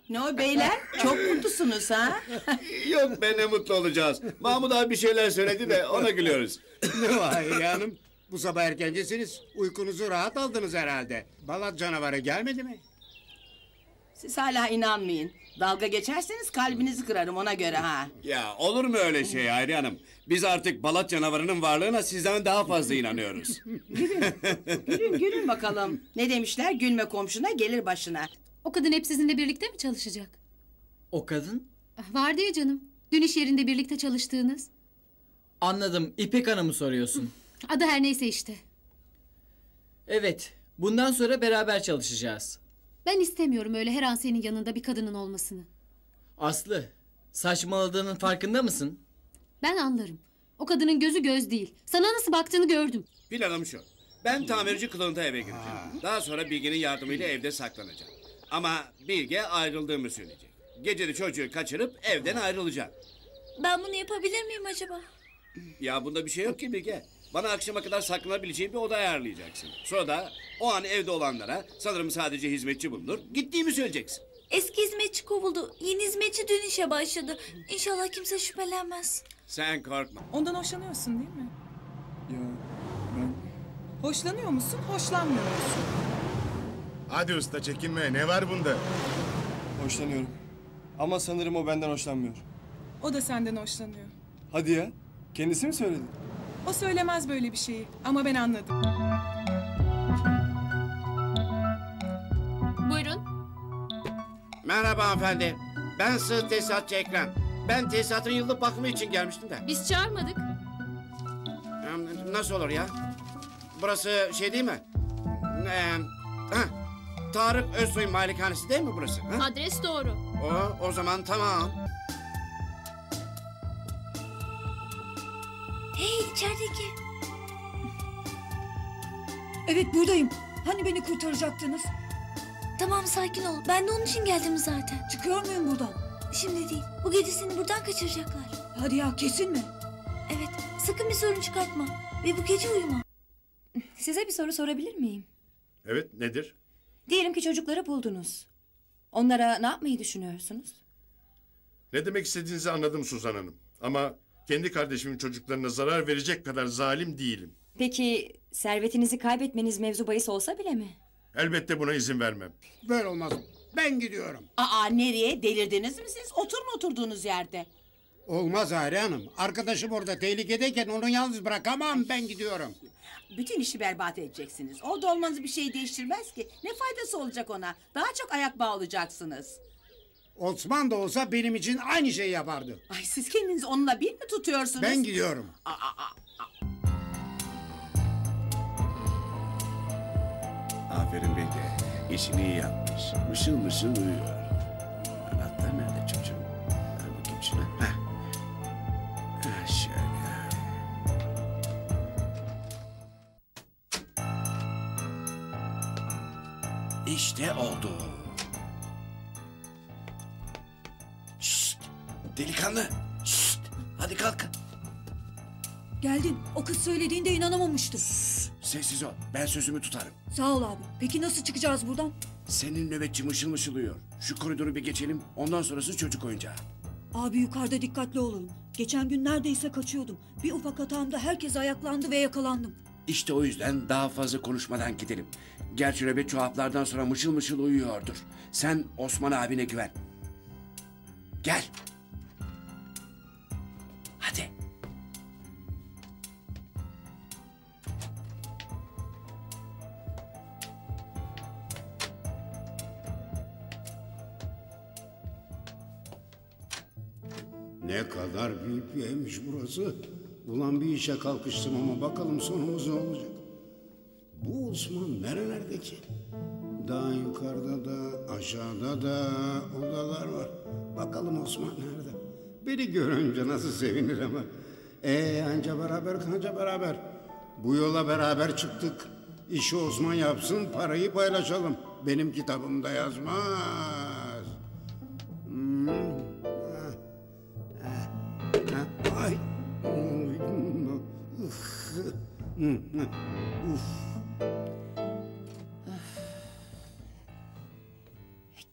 Ne o beyler? Çok mutlusunuz ha? Yok be, ne mutlu olacağız. Mahmut abi bir şeyler söyledi de ona gülüyoruz. Ne var Hayriye Hanım? Bu sabah erkencisiniz. Uykunuzu rahat aldınız herhalde. Balat canavarı gelmedi mi? Siz hala inanmayın. Dalga geçerseniz kalbinizi kırarım ona göre ha. Ya olur mu öyle şey Hayriye Hanım? Biz artık Balat canavarının varlığına sizden daha fazla inanıyoruz. Gülün bakalım. Ne demişler? Gülme komşuna gelir başına. O kadın hep sizinle birlikte mi çalışacak? O kadın? Vardı ya canım. Dün iş yerinde birlikte çalıştığınız. Anladım. İpek Hanım'ı soruyorsun. Adı her neyse işte. Evet. Bundan sonra beraber çalışacağız. Ben istemiyorum öyle her an senin yanında bir kadının olmasını. Aslı, saçmaladığının farkında mısın? Ben anlarım. O kadının gözü göz değil. Sana nasıl baktığını gördüm. Planım şu. Ben tamirci kılığında eve gireceğim. Daha sonra Bilge'nin yardımıyla evde saklanacağım. Ama Bilge ayrıldığımı söyleyecek. Gece de çocuğu kaçırıp evden ayrılacağım. Ben bunu yapabilir miyim acaba? Ya bunda bir şey yok ki Bilge. Bana akşama kadar saklanabileceğim bir oda ayarlayacaksın. Sonra da o an evde olanlara, sanırım sadece hizmetçi bulunur, gittiğimi söyleyeceksin. Eski hizmetçi kovuldu. Yeni hizmetçi dün işe başladı. İnşallah kimse şüphelenmez. Sen korkma. Ondan hoşlanıyorsun değil mi? Ya ben... Hoşlanıyor musun, hoşlanmıyor musun? Hadi usta çekinme, ne var bunda? Hoşlanıyorum. Ama sanırım o benden hoşlanmıyor. O da senden hoşlanıyor. Hadi ya, kendisi mi söyledi? O söylemez böyle bir şeyi ama ben anladım. Buyurun. Merhaba hanımefendi. Ben sığ tesisatçı Ekrem. Ben tesisatın yıllık bakımı için gelmiştim de. Biz çağırmadık. Nasıl olur ya? Burası şey değil mi? Tarık Özsoy'un malikanesi değil mi burası? Ha? Adres doğru. O zaman tamam. Hey içerideki. Evet buradayım. Hani beni kurtaracaktınız? Tamam sakin ol. Ben de onun için geldim zaten. Çıkıyor muyum buradan? Şimdi değil. Bu gece seni buradan kaçıracaklar. Hadi ya kesin mi? Evet. Sakın bir sorun çıkartma. Ve bu gece uyuma. Size bir soru sorabilir miyim? Evet, nedir? Diyelim ki çocukları buldunuz. Onlara ne yapmayı düşünüyorsunuz? Ne demek istediğinizi anladım Suzan Hanım. Ama kendi kardeşimin çocuklarına zarar verecek kadar zalim değilim. Peki servetinizi kaybetmeniz mevzu bahis olsa bile mi? Elbette buna izin vermem. Böyle olmaz. Ben gidiyorum. Aa nereye? Delirdiniz mi siz? Oturun oturduğunuz yerde. Olmaz Hayriye Hanım. Arkadaşım orada tehlikedeyken onu yalnız bırakamam. Ben gidiyorum. Bütün işi berbat edeceksiniz. Orada olmanız bir şey değiştirmez ki. Ne faydası olacak ona? Daha çok ayak bağı olacaksınız. Osman da olsa benim için aynı şeyi yapardı. Ay siz kendinizi onunla bir mi tutuyorsunuz? Ben gidiyorum. Aferin Bilge. İşini iyi yapmış. Mışıl mışıl uyuyor. Anahtar nerede çocuğum? Ver bakayım şuna. Heh. Ha, şöyle. İşte oldu. Şşt! Delikanlı! Şşt! Hadi kalk. Geldim. O kız söylediğinde inanamamıştım. Sessiz ol. Ben sözümü tutarım. Sağ ol abi. Peki nasıl çıkacağız buradan? Senin nöbetçi mışıl mışıl uyuyor. Şu koridoru bir geçelim. Ondan sonrası çocuk oyuncağı. Abi yukarıda dikkatli olalım. Geçen gün neredeyse kaçıyordum. Bir ufak hatamda herkes ayaklandı ve yakalandım. İşte o yüzden daha fazla konuşmadan gidelim. Gerçi nöbetçi o haplardan sonra mışıl mışıl uyuyordur. Sen Osman abine güven. Gel. Hadi. Ne kadar büyük bir evmiş burası. Ulan bir işe kalkıştım ama bakalım sonumuz ne olacak. Bu Osman nerelerde ki? Daha yukarıda da aşağıda da odalar var. Bakalım Osman nerede? Beni görünce nasıl sevinir ama. Anca beraber kanca beraber. Bu yola beraber çıktık. İşi Osman yapsın, parayı paylaşalım. Benim kitabımda yazmaz. Ay.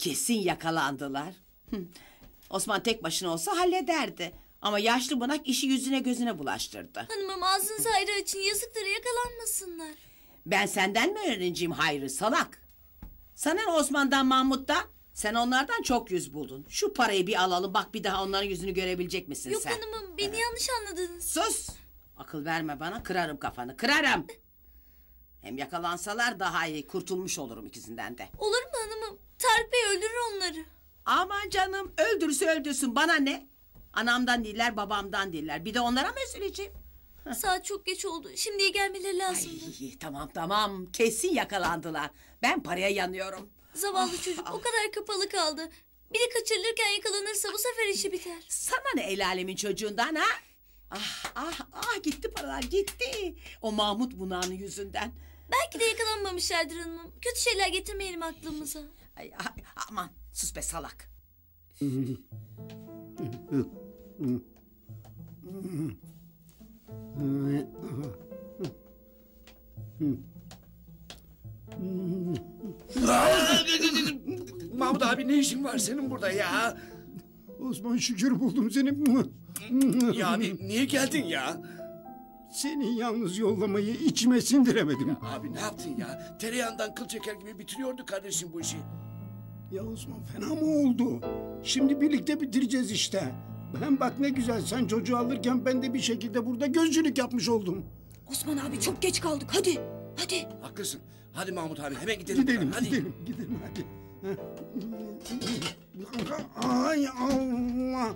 Kesin yakalandılar. Osman tek başına olsa hallederdi. Ama yaşlı bunak işi yüzüne gözüne bulaştırdı. Hanımım ağzınızı ayrı açın, yazıkları yakalanmasınlar. Ben senden mi öğreneceğim hayrı salak? Sana ne Osman'dan Mahmut'tan? Sen onlardan çok yüz buldun. Şu parayı bir alalım, bak bir daha onların yüzünü görebilecek misin Yok sen? hanımım, beni yanlış anladınız. Sus! Akıl verme bana, kırarım kafanı, kırarım. Hem yakalansalar daha iyi, kurtulmuş olurum ikisinden de. Olur mu hanımım? Tarık Bey öldürür onları. Aman canım, öldürse öldürsün, bana ne? Anamdan değiller, babamdan değiller. Bir de onlara mı üzüleceğim? Saat çok geç oldu. Şimdiye gelmeleri lazım. Ay, tamam, kesin yakalandılar. Ben paraya yanıyorum. Zavallı çocuk o kadar kapalı kaldı. Biri kaçırılırken yakalanırsa bu sefer işi biter. Sana ne el alemin çocuğundan ha? Gitti paralar, gitti. O Mahmut bunağının yüzünden. Belki de yakalanmamışlardır hanımım. Kötü şeyler getirmeyelim aklımıza. Aman sus be salak. Mahmut abi ne işin var senin burada ya? Osman şükür buldum seni. Ya abi niye geldin ya? Seni yalnız yollamayı içime sindiremedim. Ya abi ne yaptın ya? Tereyağından kıl çeker gibi bitiriyordu kardeşim bu işi. Ya Osman fena mı oldu? Şimdi birlikte bitireceğiz işte. Hem bak ne güzel sen çocuğu alırken ben de bir şekilde burada gözcülük yapmış oldum. Osman abi çok geç kaldık. Hadi. Hadi. Haklısın. Hadi Mahmut abi hemen gidelim. Gidelim, Hadi. gidelim hadi. Ay Allah.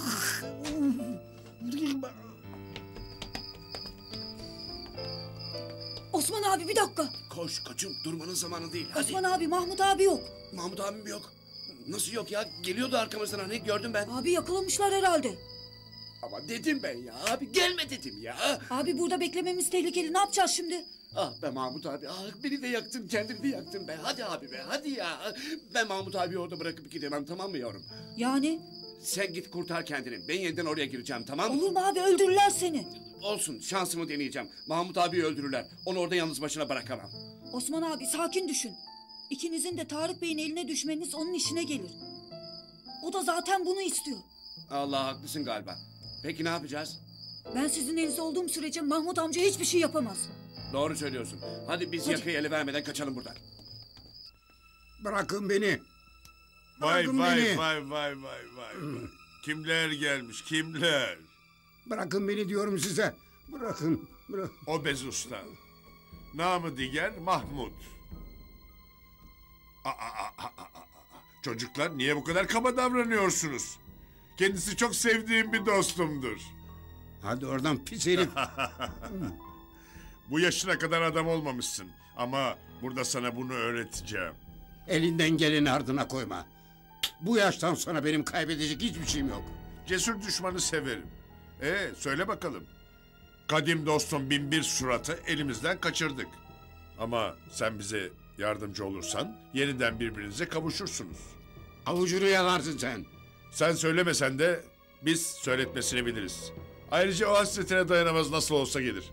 Osman abi bir dakika. Koş koçum durmanın zamanı değil. Hadi. Osman abi Mahmut abi yok. Mahmut abim yok. Nasıl yok ya? Geliyordu arkamızdan hani gördüm ben. Abi yakalamışlar herhalde. Ama dedim ben ya abi gelme dedim ya. Abi burada beklememiz tehlikeli. Ne yapacağız şimdi? Ah be Mahmut abi. Ah beni de yaktın kendini de yaktın be. Hadi abi be hadi ya. Ben Mahmut abi orada bırakıp gidemem tamam mı yavrum? Yani? Sen git kurtar kendini. Ben yeniden oraya gireceğim tamam mı? Olur mu abi öldürürler seni. Olsun şansımı deneyeceğim. Mahmut abi öldürürler. Onu orada yalnız başına bırakamam. Osman abi sakin düşün. İkinizin de Tarık Bey'in eline düşmeniz onun işine gelir. O da zaten bunu istiyor. Allah haklısın galiba. Peki ne yapacağız? Ben sizin elinizde olduğum sürece Mahmut amca hiçbir şey yapamaz. Doğru söylüyorsun. Hadi biz yakayı ele vermeden kaçalım buradan. Bırakın beni. Vay Bırakın vay beni. vay. Kimler gelmiş kimler? Bırakın beni diyorum size. Bırakın. Obez usta. Namı diğer Mahmut. Çocuklar niye bu kadar kaba davranıyorsunuz? Kendisi çok sevdiğim bir dostumdur. Hadi oradan pis herif. Bu yaşına kadar adam olmamışsın. Ama burada sana bunu öğreteceğim. Elinden geleni ardına koyma. Bu yaştan sonra benim kaybedecek hiçbir şeyim yok. Cesur düşmanı severim. Söyle bakalım. Kadim dostum binbir suratı elimizden kaçırdık. Ama sen bize yardımcı olursan yeniden birbirinize kavuşursunuz. Avucunu yalarsın sen. Sen söylemesen de biz söyletmesini biliriz. Ayrıca o hasretine dayanamaz nasıl olsa gelir.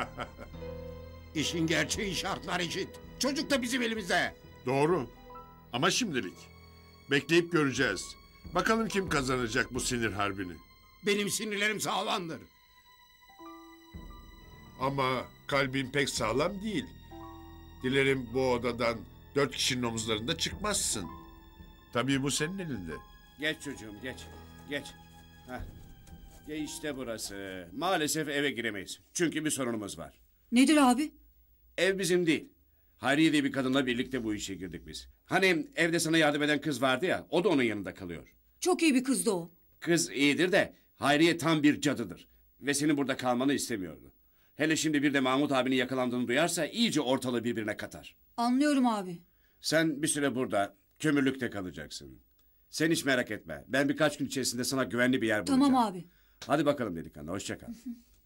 İşin gerçeği şartlar eşit. Çocuk da bizim elimizde. Doğru. Ama şimdilik. Bekleyip göreceğiz. Bakalım kim kazanacak bu sinir harbini. Benim sinirlerim sağlamdır. Ama kalbin pek sağlam değil. Dilerim bu odadan 4 kişinin omuzlarında çıkmazsın. Tabii bu senin elinde. Geç çocuğum geç. Geç. Heh. Ya işte burası. Maalesef eve giremeyiz. Çünkü bir sorunumuz var. Nedir abi? Ev bizim değil. Hayriye diye bir kadınla birlikte bu işe girdik biz. Hani evde sana yardım eden kız vardı ya, o da onun yanında kalıyor. Çok iyi bir kızdı o. Kız iyidir de Hayriye tam bir cadıdır. Ve senin burada kalmanı istemiyordu. Hele şimdi bir de Mahmut abinin yakalandığını duyarsa iyice ortalığı birbirine katar. Anlıyorum abi. Sen bir süre burada kömürlükte kalacaksın. Sen hiç merak etme. Ben birkaç gün içerisinde sana güvenli bir yer bulacağım. Tamam abi. Hadi bakalım delikanlı, hoşça kal.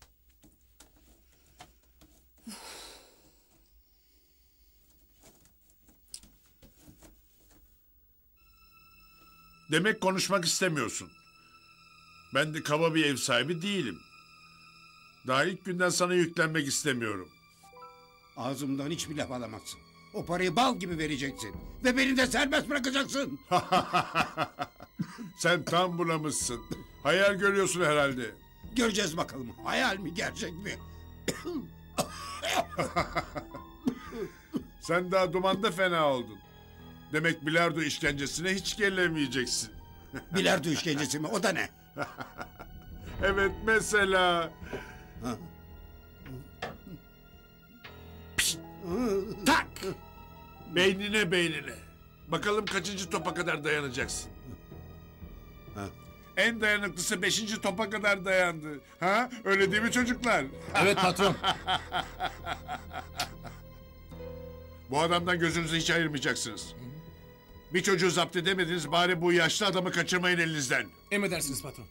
Demek konuşmak istemiyorsun. Ben de kaba bir ev sahibi değilim. Daha ilk günden sana yüklenmek istemiyorum. Ağzımdan hiçbir laf alamazsın. O parayı bal gibi vereceksin. Ve beni de serbest bırakacaksın. Sen tam bulamışsın. Hayal görüyorsun herhalde. Göreceğiz bakalım. Hayal mi gerçek mi? Sen daha dumanda fena oldun. Demek bilardo işkencesine hiç gelemeyeceksin. Bilardo işkencesi mi? O da ne? Evet mesela. Tak! Beynine. Bakalım kaçıncı topa kadar dayanacaksın? En dayanıklısı 5. topa kadar dayandı. Ha? Öyle değil mi çocuklar? Evet patron. Bu adamdan gözünüzü hiç ayırmayacaksınız. Bir çocuğu zapt edemediniz, bari bu yaşlı adamı kaçırmayın elinizden. Emredersiniz patron.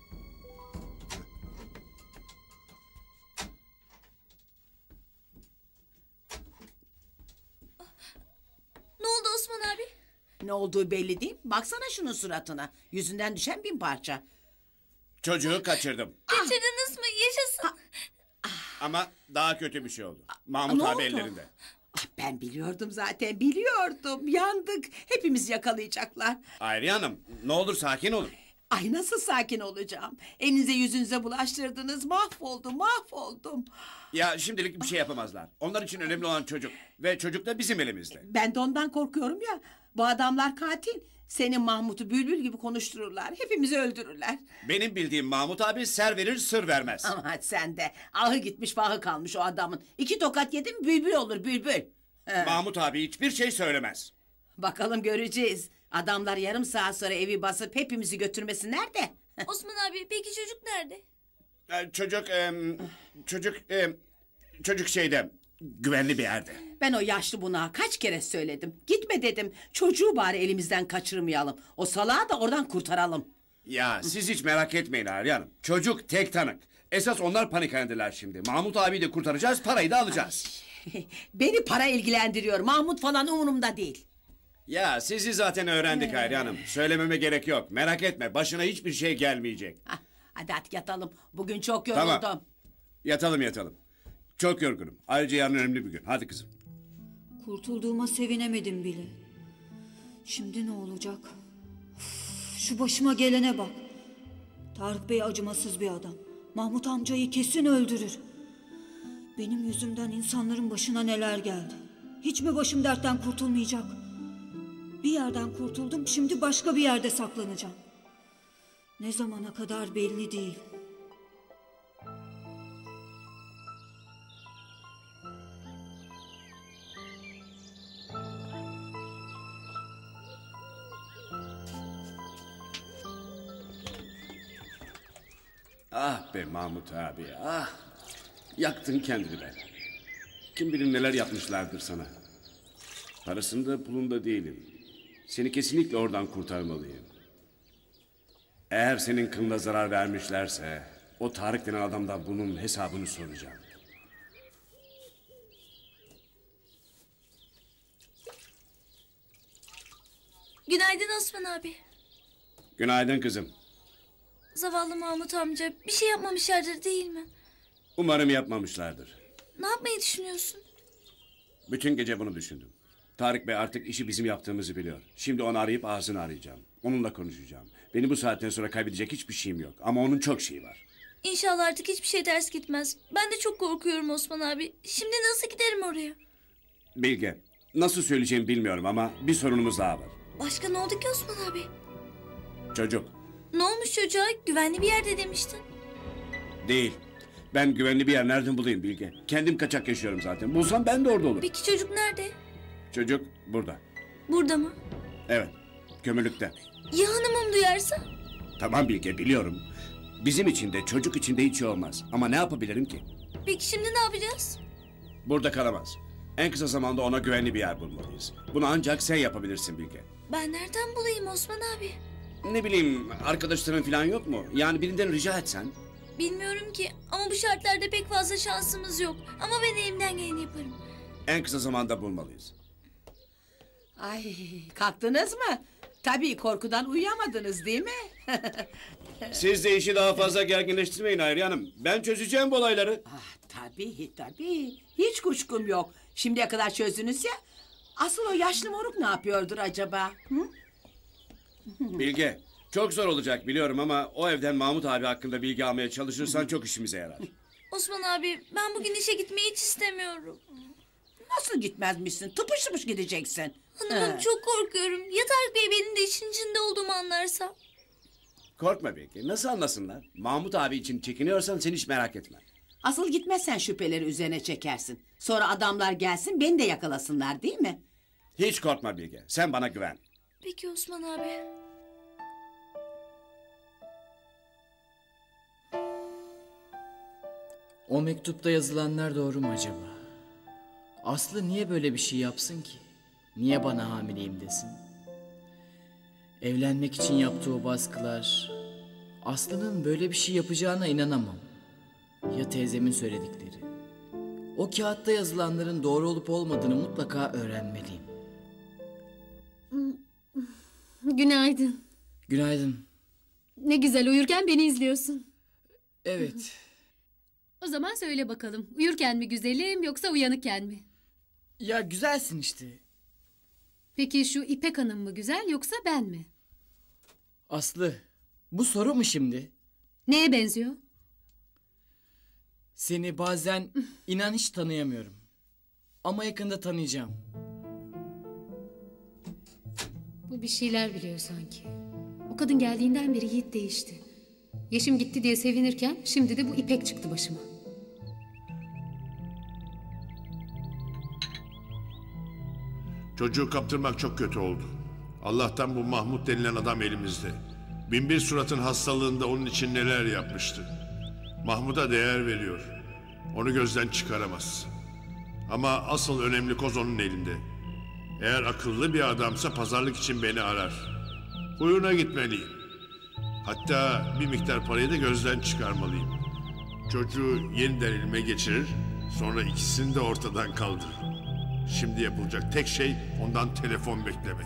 Ne oldu Osman abi? Ne olduğu belli değil. Baksana şunun suratına. Yüzünden düşen 1000 parça. Çocuğu kaçırdım. Kaçırdınız mı? Yaşasın. Ama daha kötü bir şey oldu. Mahmut ne abi oldu? ellerinde. Ben biliyordum zaten, biliyordum. Yandık. Hepimiz yakalayacaklar. Hayriye Hanım, ne olur sakin olun. Ay nasıl sakin olacağım? Elinize yüzünüze bulaştırdınız. Mahvoldum. Ya şimdilik bir şey yapamazlar. Onlar için önemli olan çocuk. Ve çocuk da bizim elimizde. Ben de ondan korkuyorum ya. Bu adamlar katil. Senin Mahmut'u bülbül gibi konuştururlar. Hepimizi öldürürler. Benim bildiğim Mahmut abi ser verir sır vermez. Ama sen de. Ahı gitmiş vahı kalmış o adamın. 2 tokat yedim bülbül olur bülbül. Mahmut abi hiçbir şey söylemez. Bakalım göreceğiz. Adamlar yarım saat sonra evi basıp hepimizi götürmesinler de. Osman abi peki çocuk nerede? Çocuk şeyde güvenli bir yerde. Ben o yaşlı bunağa kaç kere söyledim. Gitme dedim. Çocuğu bari elimizden kaçırmayalım. O salağı da oradan kurtaralım. Ya siz hiç merak etmeyin Hayriye Hanım. Çocuk tek tanık. Esas onlar panik haldeler şimdi. Mahmut abiyi de kurtaracağız, parayı da alacağız. Beni para ilgilendiriyor. Mahmut falan umurumda değil. Ya sizi zaten öğrendik Hayriye Hanım. Söylememe gerek yok. Merak etme, başına hiçbir şey gelmeyecek. Hadi yatalım. Bugün çok yoruldum. Tamam. Yatalım. Çok yorgunum. Ayrıca yarın önemli bir gün. Hadi kızım. Kurtulduğuma sevinemedim bile. Şimdi ne olacak? Üf, şu başıma gelene bak. Tarık Bey acımasız bir adam. Mahmut amcayı kesin öldürür. Benim yüzümden insanların başına neler geldi. Hiç mi başım dertten kurtulmayacak? Bir yerden kurtuldum, şimdi başka bir yerde saklanacağım. Ne zamana kadar belli değil. Ah be Mahmut abi, ah. Yaktın kendini be. Kim bilir neler yapmışlardır sana. Parasında pulunda değilim. Seni kesinlikle oradan kurtarmalıyım. Eğer senin kılına zarar vermişlerse o Tarık denen adamdan bunun hesabını soracağım. Günaydın Osman abi. Günaydın kızım. Zavallı Mahmut amca bir şey yapmamışlardır değil mi? Umarım yapmamışlardır. Ne yapmayı düşünüyorsun? Bütün gece bunu düşündüm. Tarık Bey artık işi bizim yaptığımızı biliyor. Şimdi onu arayıp ağzını arayacağım. Onunla konuşacağım. Benim bu saatten sonra kaybedecek hiçbir şeyim yok. Ama onun çok şeyi var. İnşallah artık hiçbir şey ters gitmez. Ben de çok korkuyorum Osman abi. Şimdi nasıl giderim oraya? Bilge, nasıl söyleyeceğimi bilmiyorum ama bir sorunumuz daha var. Başka ne oldu ki Osman abi? Çocuk. Ne olmuş çocuğa? Güvenli bir yerde demiştin. Değil. Ben güvenli bir yer nereden bulayım Bilge? Kendim kaçak yaşıyorum zaten. Bulsam ben de orada olurum. Peki çocuk nerede? Çocuk burada. Burada mı? Evet. Kömürlükte. Ya hanımım duyarsa? Tamam Bilge biliyorum. Bizim için de çocuk için de hiç şey olmaz. Ama ne yapabilirim ki? Peki şimdi ne yapacağız? Burada kalamaz. En kısa zamanda ona güvenli bir yer bulmalıyız. Bunu ancak sen yapabilirsin Bilge. Ben nereden bulayım Osman abi? Ne bileyim arkadaşların falan yok mu? Yani birinden rica etsen. Bilmiyorum ki ama bu şartlarda pek fazla şansımız yok. Ama ben elimden geleni yaparım. En kısa zamanda bulmalıyız. Ay kalktınız mı? Tabii korkudan uyuyamadınız değil mi? Siz de işi daha fazla gerginleştirmeyin Hayriye Hanım. Ben çözeceğim bu olayları. Tabii. Hiç kuşkum yok. Şimdiye kadar çözdünüz ya. Asıl o yaşlı moruk ne yapıyordur acaba? Hı? Bilge, çok zor olacak biliyorum ama o evden Mahmut abi hakkında bilgi almaya çalışırsan çok işimize yarar. Osman abi ben bugün işe gitmeyi hiç istemiyorum. Nasıl gitmezmişsin? Tıpış tıpış gideceksin. Hanımım He. çok korkuyorum. Ya Tarık Bey benim de işin içinde olduğumu anlarsa? Korkma Bilge, nasıl anlasınlar? Mahmut abi için çekiniyorsan sen hiç merak etme. Asıl gitmezsen şüpheleri üzerine çekersin. Sonra adamlar gelsin beni de yakalasınlar değil mi? Hiç korkma Bilge, sen bana güven. Peki Osman abi. O mektupta yazılanlar doğru mu acaba? Aslı niye böyle bir şey yapsın ki? Niye bana hamileyim desin? Evlenmek için yaptığı o baskılar... Aslı'nın böyle bir şey yapacağına inanamam. Ya teyzemin söyledikleri? O kağıtta yazılanların doğru olup olmadığını mutlaka öğrenmeliyim. Günaydın. Günaydın. Ne güzel uyurken beni izliyorsun. Evet. O zaman söyle bakalım. Uyurken mi güzelim yoksa uyanıkken mi? Ya güzelsin işte. Peki şu İpek Hanım mı güzel yoksa ben mi? Aslı, bu soru mu şimdi? Neye benziyor? Seni bazen inan hiç tanıyamıyorum. Ama yakında tanıyacağım. Bu bir şeyler biliyor sanki. O kadın geldiğinden beri Yiğit değişti. Yaşım gitti diye sevinirken şimdi de bu İpek çıktı başıma. Çocuğu kaptırmak çok kötü oldu. Allah'tan bu Mahmut denilen adam elimizde. Binbir Surat'ın hastalığında onun için neler yapmıştı. Mahmut'a değer veriyor. Onu gözden çıkaramaz. Ama asıl önemli koz onun elinde. Eğer akıllı bir adamsa pazarlık için beni arar. Huyuna gitmeliyim. Hatta bir miktar parayı da gözden çıkarmalıyım. Çocuğu yeniden elime geçirir, sonra ikisini de ortadan kaldırırım. Şimdi yapılacak tek şey ondan telefon beklemek.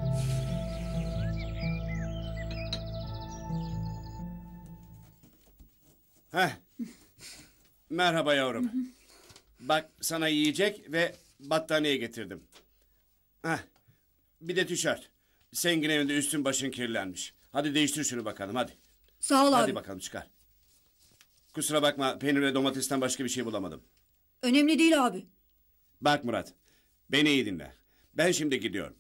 Heh. Merhaba yavrum. Bak sana yiyecek ve battaniye getirdim. Heh. Bir de tişört. Sengin evinde üstün başın kirlenmiş. Hadi değiştir şunu bakalım hadi. Sağ ol abi. Hadi bakalım çıkar. Kusura bakma peynir ve domatesten başka bir şey bulamadım. Önemli değil abi. Bak Murat, beni iyi dinle. Ben şimdi gidiyorum.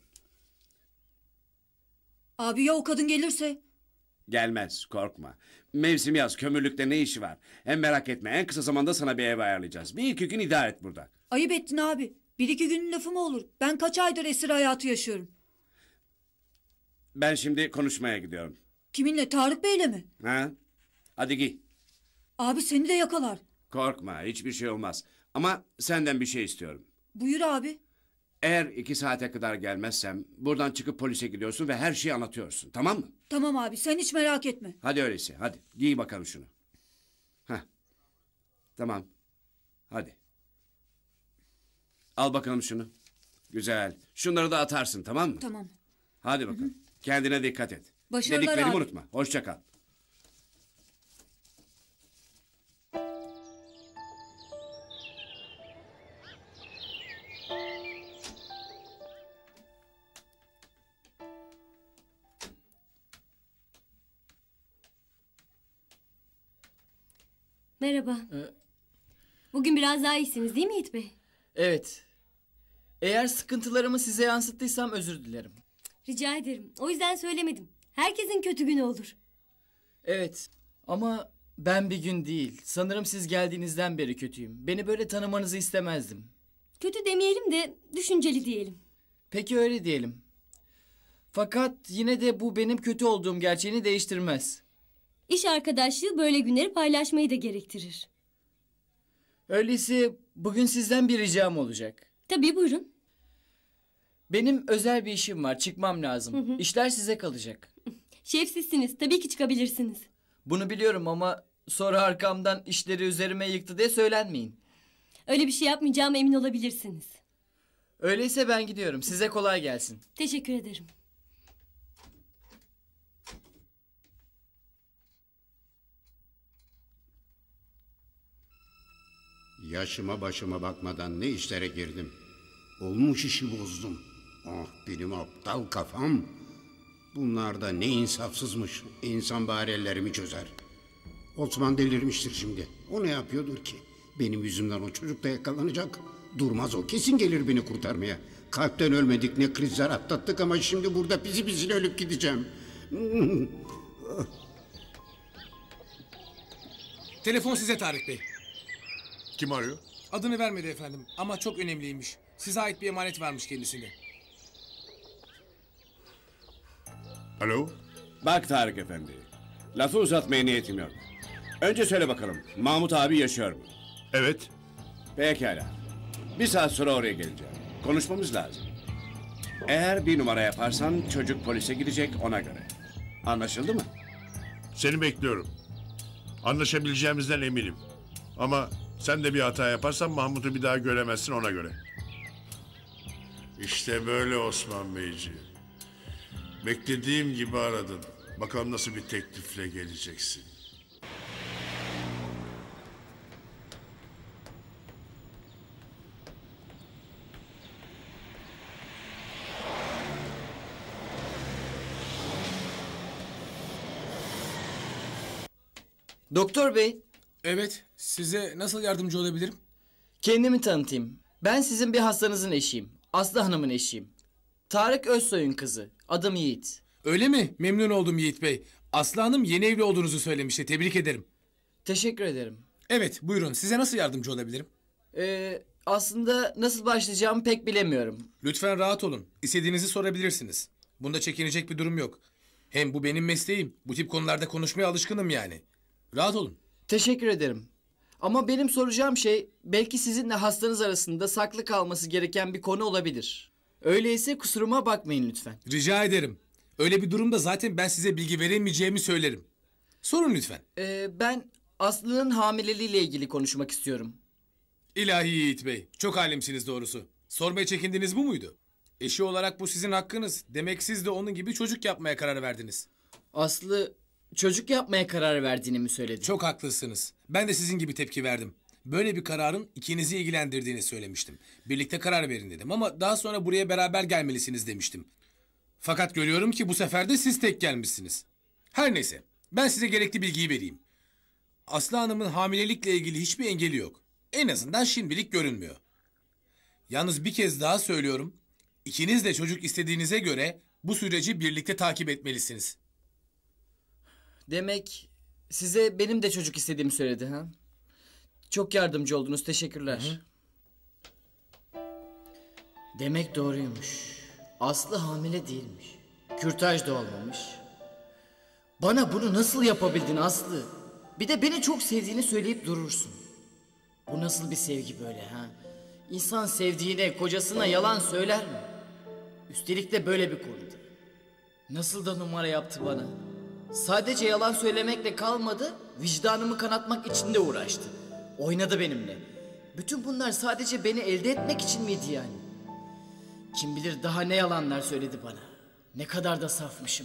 Abi ya o kadın gelirse? Gelmez, korkma. Mevsim yaz, kömürlükte ne işi var? Hem merak etme, en kısa zamanda sana bir ev ayarlayacağız. Bir iki gün idare et burada. Ayıp ettin abi. Bir iki günün lafı mı olur? Ben kaç aydır esir hayatı yaşıyorum. Ben şimdi konuşmaya gidiyorum. Kiminle? Tarık Bey'le mi? Ha? Hadi giy. Abi seni de yakalar. Korkma, hiçbir şey olmaz. Ama senden bir şey istiyorum. Buyur abi. Eğer 2 saate kadar gelmezsem buradan çıkıp polise gidiyorsun ve her şeyi anlatıyorsun, tamam mı? Tamam abi sen hiç merak etme. Hadi öyleyse, hadi giy bakalım şunu. Heh. Tamam. Hadi. Al bakalım şunu. Güzel. Şunları da atarsın, tamam mı? Tamam. Hadi bakalım. Kendine dikkat et. Başarılar Dediklerimi abi. unutma. Hoşça kal. Merhaba. Bugün biraz daha iyisiniz değil mi Yiğit Bey? Evet. Eğer sıkıntılarımı size yansıttıysam özür dilerim. Rica ederim. O yüzden söylemedim. Herkesin kötü günü olur. Evet. Ama ben bir gün değil. Sanırım siz geldiğinizden beri kötüyüm. Beni böyle tanımanızı istemezdim. Kötü demeyelim de düşünceli diyelim. Peki öyle diyelim. Fakat yine de bu benim kötü olduğum gerçeğini değiştirmez. İş arkadaşlığı böyle günleri paylaşmayı da gerektirir. Öyleyse bugün sizden bir ricam olacak. Tabii buyurun. Benim özel bir işim var. Çıkmam lazım. İşler size kalacak. Şefsizsiniz. Tabii ki çıkabilirsiniz. Bunu biliyorum ama sonra arkamdan işleri üzerime yıktı diye söylenmeyin. Öyle bir şey yapmayacağıma emin olabilirsiniz. Öyleyse ben gidiyorum. Size kolay gelsin. Teşekkür ederim. Yaşıma başıma bakmadan ne işlere girdim. Olmuş işi bozdum. Ah benim aptal kafam. Bunlar da ne insafsızmış. İnsan bari ellerimi çözer. Osman delirmiştir şimdi. O ne yapıyordur ki? Benim yüzümden o çocuk da yakalanacak. Durmaz o. Kesin gelir beni kurtarmaya. Kalpten ölmedik, ne krizler atlattık ama şimdi burada pisi pisine ölüp gideceğim. Telefon size Tarık Bey. Kim arıyor? Adını vermedi efendim ama çok önemliymiş. Size ait bir emanet varmış kendisinde. Alo? Bak Tarık Efendi, lafı uzatmaya niyetim yok. Önce söyle bakalım, Mahmut abi yaşıyor mu? Evet. Pekala. Bir saat sonra oraya geleceğim. Konuşmamız lazım. Eğer bir numara yaparsan çocuk polise gidecek, ona göre. Anlaşıldı mı? Seni bekliyorum. Anlaşabileceğimizden eminim. Ama sen de bir hata yaparsan Mahmut'u bir daha göremezsin, ona göre. İşte böyle Osman Beyciğim. Beklediğim gibi aradın. Bakalım nasıl bir teklifle geleceksin. Doktor bey. Evet, size nasıl yardımcı olabilirim? Kendimi tanıtayım. Ben sizin bir hastanızın eşiyim. Aslı Hanım'ın eşiyim. Tarık Özsoy'un kızı. Adım Yiğit. Öyle mi? Memnun oldum Yiğit Bey. Aslı Hanım yeni evli olduğunuzu söylemişti. Tebrik ederim. Teşekkür ederim. Evet, buyurun. Size nasıl yardımcı olabilirim? Aslında nasıl başlayacağımı pek bilemiyorum. Lütfen rahat olun. İstediğinizi sorabilirsiniz. Bunda çekinecek bir durum yok. Hem bu benim mesleğim. Bu tip konularda konuşmaya alışkınım yani. Rahat olun. Teşekkür ederim. Ama benim soracağım şey belki sizinle hastanız arasında saklı kalması gereken bir konu olabilir. Öyleyse kusuruma bakmayın lütfen. Rica ederim. Öyle bir durumda zaten ben size bilgi veremeyeceğimi söylerim. Sorun lütfen. Ben Aslı'nın hamileliğiyle ilgili konuşmak istiyorum. İlahi Yiğit Bey, çok alemsiniz doğrusu. Sormaya çekindiğiniz bu muydu? Eşi olarak bu sizin hakkınız. Demek siz de onun gibi çocuk yapmaya karar verdiniz. Aslı çocuk yapmaya karar verdiğini mi söyledi? Çok haklısınız. Ben de sizin gibi tepki verdim. Böyle bir kararın ikinizi ilgilendirdiğini söylemiştim. Birlikte karar verin dedim ama daha sonra buraya beraber gelmelisiniz demiştim. Fakat görüyorum ki bu sefer de siz tek gelmişsiniz. Her neyse, ben size gerekli bilgiyi vereyim. Aslı Hanım'ın hamilelikle ilgili hiçbir engeli yok. En azından şimdilik görünmüyor. Yalnız bir kez daha söylüyorum. İkiniz de çocuk istediğinize göre bu süreci birlikte takip etmelisiniz. Demek size benim de çocuk istediğimi söyledi ha? Çok yardımcı oldunuz, teşekkürler. Hı. Demek doğruymuş. Aslı hamile değilmiş. Kürtaj da olmamış. Bana bunu nasıl yapabildin Aslı? Bir de beni çok sevdiğini söyleyip durursun. Bu nasıl bir sevgi böyle ha? İnsan sevdiğine, kocasına yalan söyler mi? Üstelik de böyle bir konuda. Nasıl da numara yaptı bana. Sadece yalan söylemekle kalmadı, vicdanımı kanatmak için de uğraştı. Oynadı benimle. Bütün bunlar sadece beni elde etmek için miydi yani? Kim bilir daha ne yalanlar söyledi bana. Ne kadar da safmışım.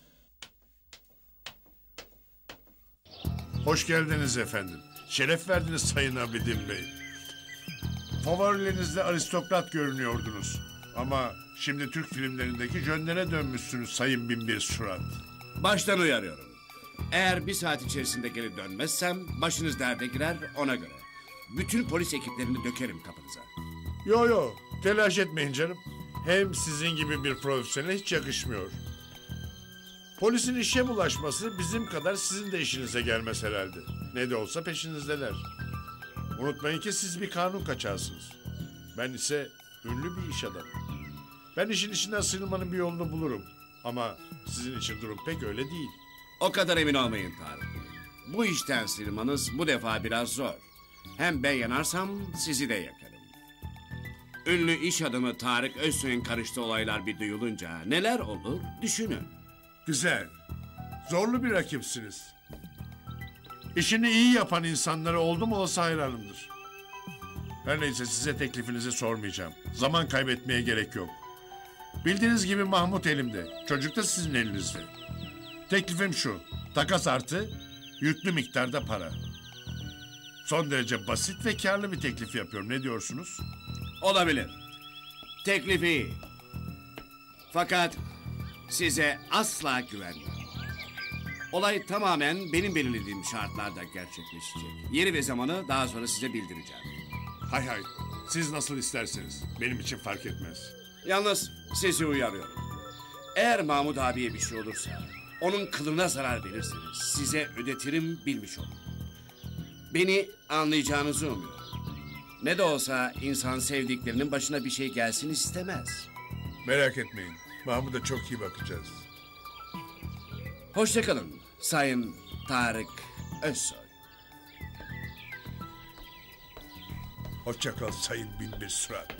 Hoş geldiniz efendim. Şeref verdiniz Sayın Abidin Bey. Favorilerinizde aristokrat görünüyordunuz. Ama şimdi Türk filmlerindeki jönlere dönmüşsünüz Sayın Binbir Surat. Baştan uyarıyorum. Eğer bir saat içerisinde geri dönmezsem başınız derde girer, ona göre. Bütün polis ekiplerini dökerim kapınıza. Yo, telaş etmeyin canım. Hem sizin gibi bir profesyonel hiç yakışmıyor. Polisin işe bulaşması bizim kadar sizin de işinize gelmez herhalde. Ne de olsa peşinizdeler. Unutmayın ki siz bir kanun kaçağısınız. Ben ise ünlü bir iş adamım. Ben işin içinden sıyrılmanın bir yolunu bulurum. Ama sizin için durum pek öyle değil. O kadar emin olmayın Tarık Bey. Bu işten sıyrılmanız bu defa biraz zor. Hem ben yanarsam sizi de yakarım. Ünlü iş adamı Tarık Özsoy'un karıştığı olaylar bir duyulunca neler olur düşünün. Güzel. Zorlu bir rakipsiniz. İşini iyi yapan insanlara oldum olası hayranımdır. Her neyse size teklifinizi sormayacağım. Zaman kaybetmeye gerek yok. Bildiğiniz gibi Mahmut elimde. Çocuk da sizin elinizde. Teklifim şu. Takas artı yüklü miktarda para. Son derece basit ve karlı bir teklif yapıyorum. Ne diyorsunuz? Olabilir. Teklif iyi. Fakat size asla güvenmem. Olay tamamen benim belirlediğim şartlarda gerçekleşecek. Yeri ve zamanı daha sonra size bildireceğim. Hay hay. Siz nasıl isterseniz. Benim için fark etmez. Yalnız sizi uyarıyorum. Eğer Mahmut abiye bir şey olursa, onun kılına zarar verirseniz size ödetirim, bilmiş olun. Beni anlayacağınızı umuyorum. Ne de olsa insan sevdiklerinin başına bir şey gelsin istemez. Merak etmeyin. Mahmut'a çok iyi bakacağız. Hoşça kalın Sayın Tarık Özsoy. Hoşça kal Sayın Binbir Surat.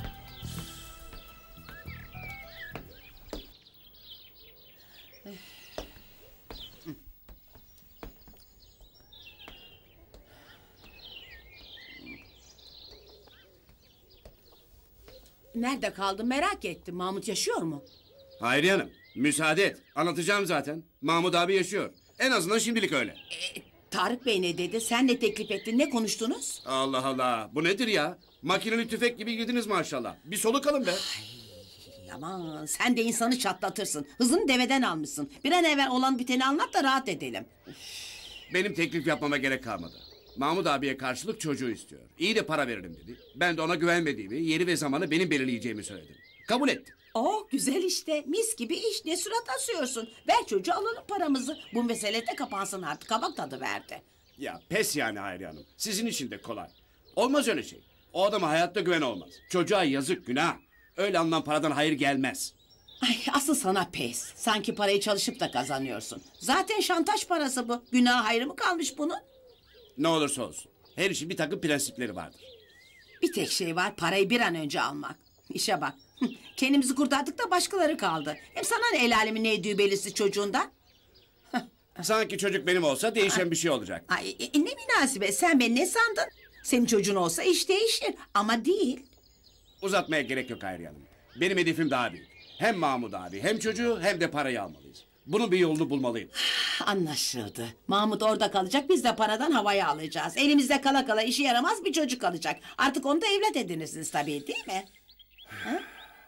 Nerede kaldın merak ettim. Mahmut yaşıyor mu? Hayriye Hanım, müsaade et. Anlatacağım zaten. Mahmut abi yaşıyor. En azından şimdilik öyle. Tarık Bey ne dedi? Sen ne teklif ettin? Ne konuştunuz? Allah Allah, bu nedir ya? Makineli tüfek gibi girdiniz maşallah. Bir soluk alın be. Aman sen de insanı çatlatırsın. Hızını deveden almışsın. Bir an evvel olan biteni anlat da rahat edelim. Benim teklif yapmama gerek kalmadı. Mahmut abiye karşılık çocuğu istiyor. İyi de para veririm dedi. Ben de ona güvenmediğimi, yeri ve zamanı benim belirleyeceğimi söyledim. Kabul etti. Oh güzel işte. Mis gibi iş. Ne surat asıyorsun. Ver çocuğu alalım paramızı. Bu mesele de kapansın artık. Kabak tadı verdi. Ya pes yani Hayriye Hanım. Sizin için de kolay. Olmaz öyle şey. O adama hayatta güven olmaz. Çocuğa yazık, günah. Öyle alınan paradan hayır gelmez. Ay asıl sana pes. Sanki parayı çalışıp da kazanıyorsun. Zaten şantaj parası bu. Günah hayrı mı kalmış bunun? Ne olursa olsun. Her işin bir takım prensipleri vardır. Bir tek şey var, parayı bir an önce almak. İşe bak. Kendimizi kurtardık da başkaları kaldı. Hem sana ne el alemin ne ediği belirsiz çocuğundan? Sanki çocuk benim olsa değişen bir şey olacak. Ay, ne münasebet, sen beni ne sandın? Senin çocuğun olsa iş değişir ama değil. Uzatmaya gerek yok Hayriye Hanım. Benim hedefim daha büyük. Hem Mahmut abi hem çocuğu hem de parayı almalıyız. Bunun bir yolunu bulmalıyım. Anlaşıldı. Mahmut orada kalacak, biz de paradan havaya alacağız. Elimizde kala kala işe yaramaz bir çocuk kalacak. Artık onu da evlat edinirsiniz tabii, değil mi? Ha?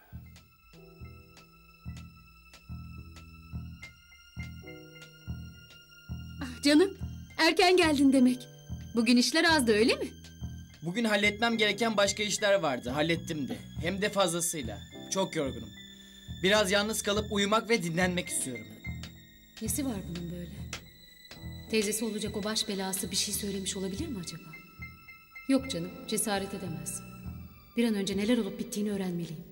Ah canım, erken geldin demek. Bugün işler azdı öyle mi? Bugün halletmem gereken başka işler vardı. Hallettim de. Hem de fazlasıyla. Çok yorgunum. Biraz yalnız kalıp uyumak ve dinlenmek istiyorum. Nesi var bunun böyle? Teyzesi olacak o baş belası bir şey söylemiş olabilir mi acaba? Yok canım, cesaret edemez. Bir an önce neler olup bittiğini öğrenmeliyim.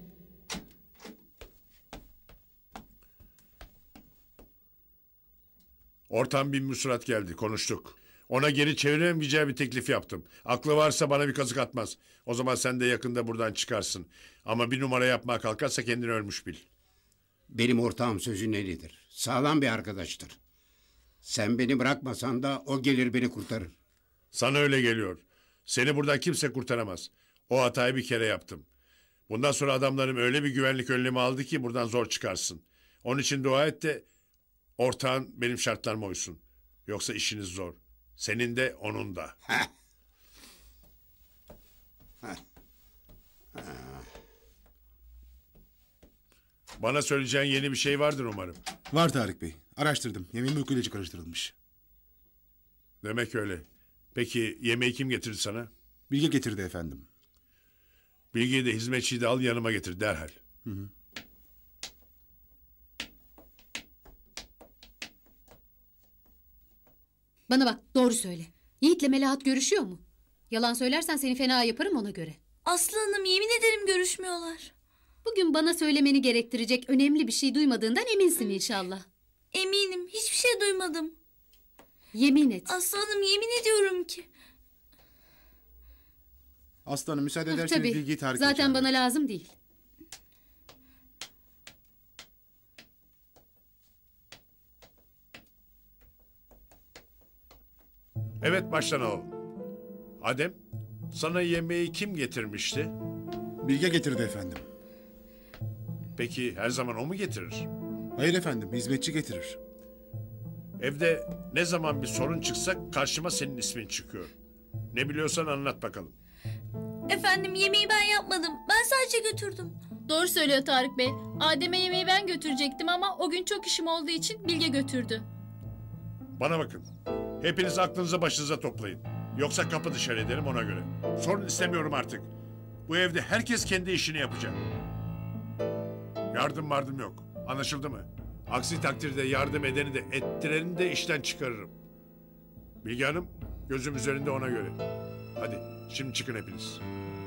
Ortam Binbir Surat geldi, konuştuk. Ona geri çeviremeyeceği bir teklif yaptım. Aklı varsa bana bir kazık atmaz. O zaman sen de yakında buradan çıkarsın. Ama bir numara yapmaya kalkarsa kendini ölmüş bil. Benim ortağım sözün eridir. Sağlam bir arkadaştır. Sen beni bırakmasan da o gelir beni kurtarır. Sana öyle geliyor. Seni buradan kimse kurtaramaz. O hatayı bir kere yaptım. Bundan sonra adamlarım öyle bir güvenlik önlemi aldı ki buradan zor çıkarsın. Onun için dua et de ortağın benim şartlarıma uysun. Yoksa işiniz zor. Senin de onun da. Bana söyleyeceğin yeni bir şey vardır umarım. Var Tarık Bey. Araştırdım. Yemeğin uyku ilacı karıştırılmış. Demek öyle. Peki yemeği kim getirdi sana? Bilge getirdi efendim. Bilgeyi de hizmetçiyi de al yanıma getir derhal. Hı hı. Bana bak, doğru söyle. Yiğit'le Melahat görüşüyor mu? Yalan söylersen seni fena yaparım ona göre. Aslı Hanım, yemin ederim görüşmüyorlar. Bugün bana söylemeni gerektirecek önemli bir şey duymadığından eminsin inşallah. Eminim, hiçbir şey duymadım. Yemin et. Aslı Hanım, yemin ediyorum ki. Aslanım müsaade ederseniz Tabii. Bilge'yi Tarık Zaten bana lazım değil. Evet, baştan alalım. Adem, sana yemeği kim getirmişti? Bilge getirdi efendim. Peki her zaman o mu getirir? Hayır efendim, hizmetçi getirir. Evde ne zaman bir sorun çıksa karşıma senin ismin çıkıyor. Ne biliyorsan anlat bakalım. Efendim, yemeği ben yapmadım. Ben sadece götürdüm. Doğru söylüyor Tarık Bey. Adem'e yemeği ben götürecektim ama o gün çok işim olduğu için Bilge götürdü. Bana bakın. Hepiniz aklınızı başınıza toplayın. Yoksa kapı dışarı ederim ona göre. Sorun istemiyorum artık. Bu evde herkes kendi işini yapacak. Yardım yok. Anlaşıldı mı? Aksi takdirde yardım edeni de ettireni de işten çıkarırım. Bilge Hanım, gözüm üzerinde ona göre. Hadi şimdi çıkın hepiniz.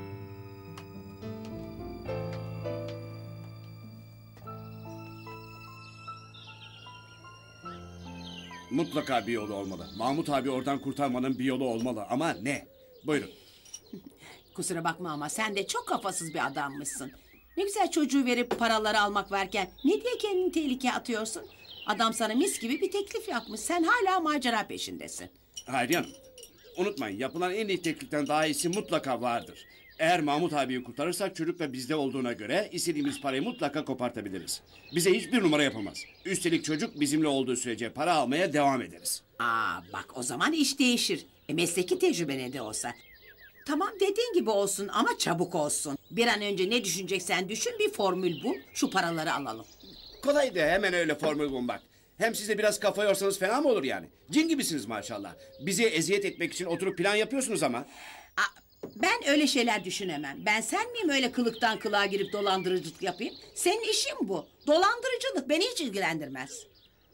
Mutlaka bir yolu olmalı. Mahmut abi oradan kurtarmanın bir yolu olmalı. Ama ne? Buyurun. Kusura bakma ama sen de çok kafasız bir adammışsın. Ne güzel çocuğu verip paraları almak varken ne diye kendini tehlikeye atıyorsun? Adam sana mis gibi bir teklif yapmış. Sen hala macera peşindesin. Hayriye Hanım, unutmayın yapılan en iyi tekliften daha iyisi mutlaka vardır. Eğer Mahmut abiyi kurtarırsak çocuk da bizde olduğuna göre istediğimiz parayı mutlaka kopartabiliriz. Bize hiçbir numara yapılmaz. Üstelik çocuk bizimle olduğu sürece para almaya devam ederiz. Bak o zaman iş değişir. Mesleki tecrübe ne de olsa. Tamam dediğin gibi olsun ama çabuk olsun. Bir an önce ne düşüneceksen düşün, bir formül bul. Şu paraları alalım. Kolay da hemen öyle formül bulmak. Hem siz de biraz kafa yorsanız fena mı olur yani? Cin gibisiniz maşallah. Bize eziyet etmek için oturup plan yapıyorsunuz ama. Ben öyle şeyler düşünemem. Ben sen miyim öyle kılıktan kılığa girip dolandırıcılık yapayım? Senin işin bu. Dolandırıcılık beni hiç ilgilendirmez.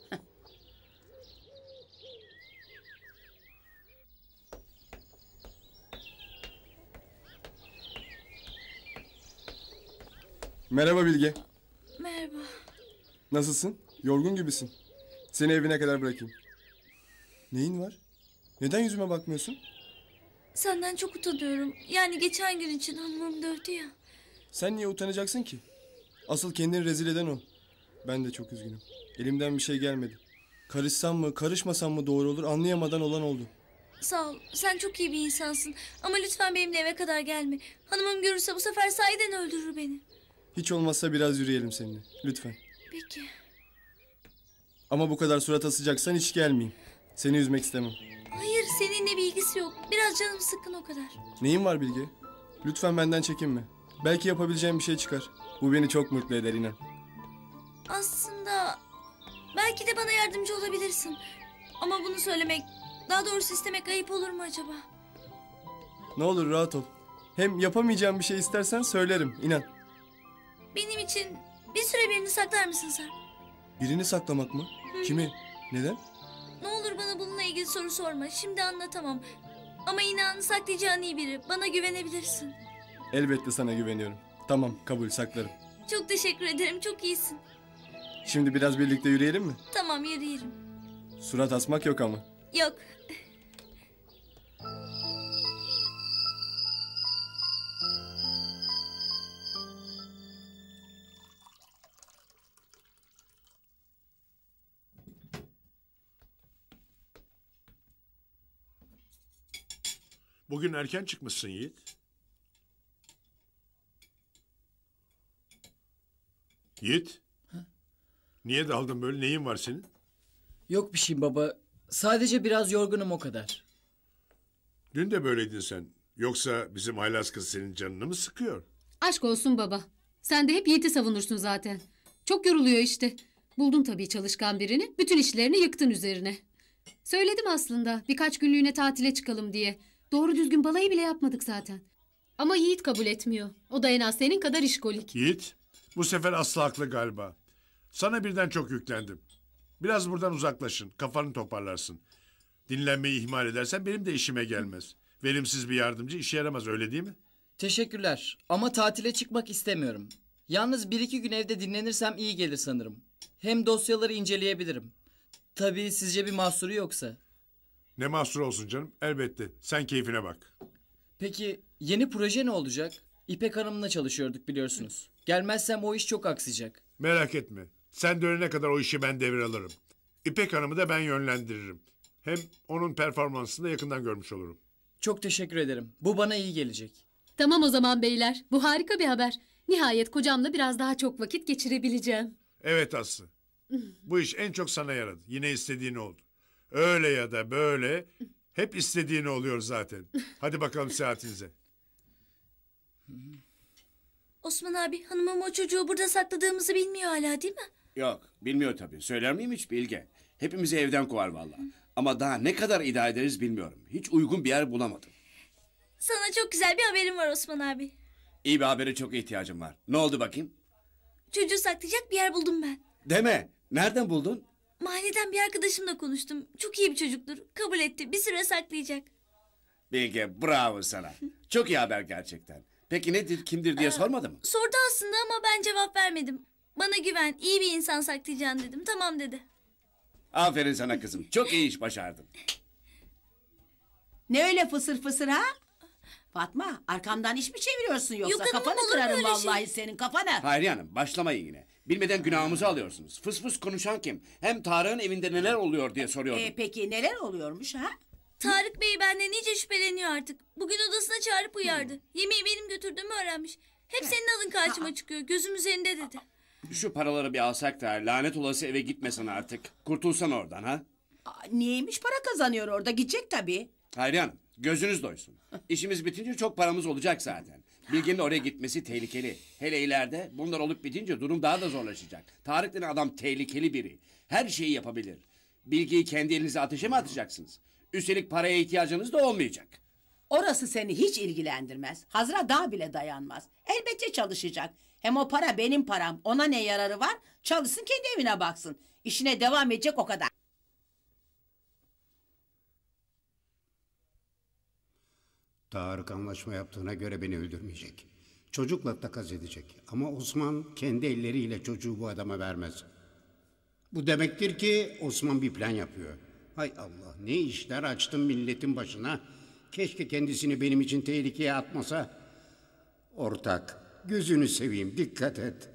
Merhaba Bilge. Merhaba. Nasılsın? Yorgun gibisin. Seni evine kadar bırakayım. Neyin var? Neden yüzüme bakmıyorsun? Senden çok utanıyorum. Yani geçen gün için hanımım dövdü ya. Sen niye utanacaksın ki? Asıl kendini rezil eden o. Ben de çok üzgünüm. Elimden bir şey gelmedi. Karışsam mı, karışmasam mı doğru olur anlayamadan olan oldu. Sağ ol. Sen çok iyi bir insansın. Ama lütfen benimle eve kadar gelme. Hanımım görürse bu sefer sahiden öldürür beni. Hiç olmazsa biraz yürüyelim seninle. Lütfen. Peki. Ama bu kadar surat asacaksan hiç gelmeyeyim. Seni üzmek istemem. Hayır, seninle bir ilgisi yok. Biraz canım sıkkın o kadar. Neyin var Bilge? Lütfen benden çekinme. Belki yapabileceğim bir şey çıkar. Bu beni çok mutlu eder inan. Aslında belki de bana yardımcı olabilirsin. Ama bunu söylemek, daha doğrusu istemek ayıp olur mu acaba? Ne olur rahat ol. Hem yapamayacağım bir şey istersen söylerim inan. Benim için bir süre birini saklar mısın sen? Birini saklamak mı? Kimi? Neden? Ne olur bana bununla ilgili soru sorma. Şimdi anlatamam. Ama inan saklayacağın iyi biri. Bana güvenebilirsin. Elbette sana güveniyorum. Tamam kabul saklarım. Çok teşekkür ederim. Çok iyisin. Şimdi biraz birlikte yürüyelim mi? Tamam yürüyelim. Surat asmak yok ama. Yok. Bugün erken çıkmışsın Yiğit. Yiğit. Niye daldın böyle? Neyin var senin? Yok bir şeyim baba. Sadece biraz yorgunum o kadar. Dün de böyleydin sen. Yoksa bizim haylaz kız senin canını mı sıkıyor? Aşk olsun baba. Sen de hep Yiğit'i savunursun zaten. Çok yoruluyor işte. Buldun tabii çalışkan birini. Bütün işlerini yıktın üzerine. Söyledim aslında birkaç günlüğüne tatile çıkalım diye. Doğru düzgün balayı bile yapmadık zaten. Ama Yiğit kabul etmiyor. O da en az senin kadar işkolik. Yiğit, bu sefer Aslı haklı galiba. Sana birden çok yüklendim. Biraz buradan uzaklaşın, kafanı toparlarsın. Dinlenmeyi ihmal edersen benim de işime gelmez. Verimsiz bir yardımcı işe yaramaz, öyle değil mi? Teşekkürler ama tatile çıkmak istemiyorum. Yalnız 1-2 gün evde dinlenirsem iyi gelir sanırım. Hem dosyaları inceleyebilirim. Tabii sizce bir mahsuru yoksa. Ne mahsur olsun canım, elbette. Sen keyfine bak. Peki yeni proje ne olacak? İpek Hanım'la çalışıyorduk biliyorsunuz. Gelmezsem o iş çok aksayacak. Merak etme. Sen dönene kadar o işi ben devralırım. İpek Hanım'ı da ben yönlendiririm. Hem onun performansını da yakından görmüş olurum. Çok teşekkür ederim. Bu bana iyi gelecek. Tamam o zaman beyler. Bu harika bir haber. Nihayet kocamla biraz daha çok vakit geçirebileceğim. Evet Aslı. Bu iş en çok sana yaradı. Yine istediğin oldu. Öyle ya da böyle hep istediğin oluyor zaten. Hadi bakalım saatinize. Osman abi hanımım o çocuğu burada sakladığımızı bilmiyor hala değil mi? Yok, bilmiyor tabii. Söyler miyim hiç Bilge? Hepimizi evden kovar vallahi. Ama daha ne kadar idare ederiz bilmiyorum. Hiç uygun bir yer bulamadım. Sana çok güzel bir haberim var Osman abi. İyi bir habere çok ihtiyacım var. Ne oldu bakayım? Çocuğu saklayacak bir yer buldum ben. Deme. Nereden buldun? Mahalleden bir arkadaşımla konuştum. Çok iyi bir çocuktur. Kabul etti. Bir süre saklayacak. Bilge, bravo sana. Çok iyi haber gerçekten. Peki nedir, kimdir diye sormadı mı? Sordu aslında ama ben cevap vermedim. Bana güven, iyi bir insan saklayacaksın dedim. Tamam dedi. Aferin sana kızım. Çok iyi iş başardın. Ne öyle fısır fısır ha? Fatma, arkamdan iş mi çeviriyorsun yoksa? Yok hanımım, Kafanı olur mu kırarım öyle vallahi şey? senin kafanı. Hayriye Hanım, başlamayın yine. Bilmeden günahımızı alıyorsunuz. Fıs fıs konuşan kim? Hem Tarık'ın evinde neler oluyor diye soruyordum. Peki neler oluyormuş ha? Tarık Bey benden iyice şüpheleniyor artık. Bugün odasına çağırıp uyardı. Yemeği benim götürdüğümü öğrenmiş. Hep senin adın karşıma çıkıyor. Gözüm üzerinde dedi. Şu paraları bir alsak da lanet olası eve gitmesen artık. Kurtulsan oradan ha? Niyeymiş, para kazanıyor orada, gidecek tabii. Hayriye Hanım, gözünüz doysun. İşimiz bitince çok paramız olacak zaten. Bilge'nin oraya gitmesi tehlikeli. Hele ileride bunlar olup bitince durum daha da zorlaşacak. Tarık denen adam tehlikeli biri. Her şeyi yapabilir. Bilge'yi kendi elinize ateşe mi atacaksınız? Üstelik paraya ihtiyacınız da olmayacak. Orası seni hiç ilgilendirmez. Hazıra dağ bile dayanmaz. Elbette çalışacak. Hem o para benim param. Ona ne yararı var? Çalışsın, kendi evine baksın. İşine devam edecek, o kadar. Tarık anlaşma yaptığına göre beni öldürmeyecek. Çocukla takas edecek. Ama Osman kendi elleriyle çocuğu bu adama vermez. Bu demektir ki Osman bir plan yapıyor. Hay Allah, ne işler açtım milletin başına. Keşke kendisini benim için tehlikeye atmasa. Ortak, gözünü seveyim, dikkat et.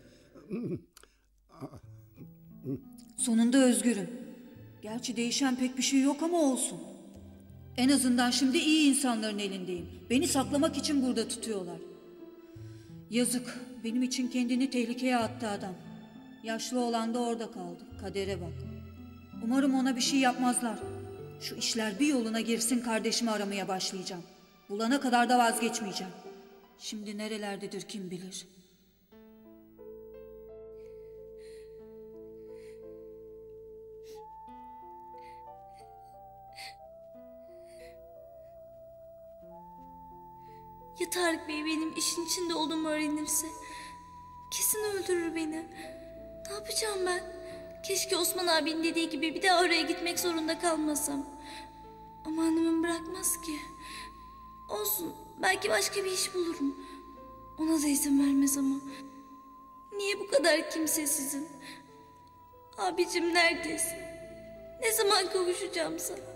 Sonunda özgürüm. Gerçi değişen pek bir şey yok ama olsun. En azından şimdi iyi insanların elindeyim. Beni saklamak için burada tutuyorlar. Yazık, benim için kendini tehlikeye attı adam. Yaşlı olan da orada kaldı. Kadere bak. Umarım ona bir şey yapmazlar. Şu işler bir yoluna girsin, kardeşimi aramaya başlayacağım. Bulana kadar da vazgeçmeyeceğim. Şimdi nerelerdedir kim bilir. Ya Tarık Bey benim işin içinde olduğumu öğrenirse? Kesin öldürür beni. Ne yapacağım ben? Keşke Osman abinin dediği gibi bir daha oraya gitmek zorunda kalmasam. Ama hanımım bırakmaz ki. Olsun, belki başka bir iş bulurum. Ona da izin vermez ama. Niye bu kadar kimsesizim? Abicim neredesin? Ne zaman kavuşacağım sana?